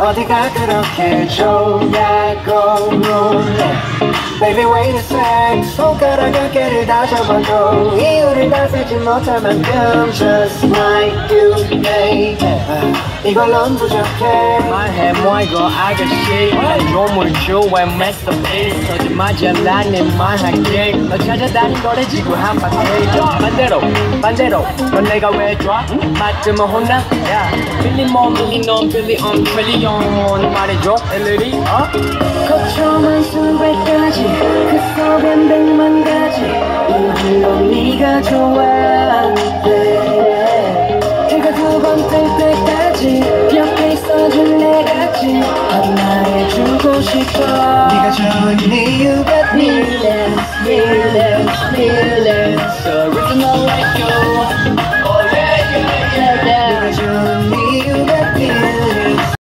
어디가 그렇게 좋냐고 물어 Baby wait a sec 손가락 몇 개를 다 접어도 이유를 다 세지 못할 만큼 Just like you baby 이걸론 부족해 말해 뭐 이거 아가씨 난 조물주의 masterpiece 서지 마자 나는 말할게 너 찾아다닌 거래 지구 한 바퀴 반대로 넌 내가 왜 좋아? 맞으면 혼나? 야 빌리 몸 빌리 놈 빌리 트릴리온 말해줘 일일이 거쳐만 수백 가지 그 속엔 백만 가지 이걸로 네가 좋아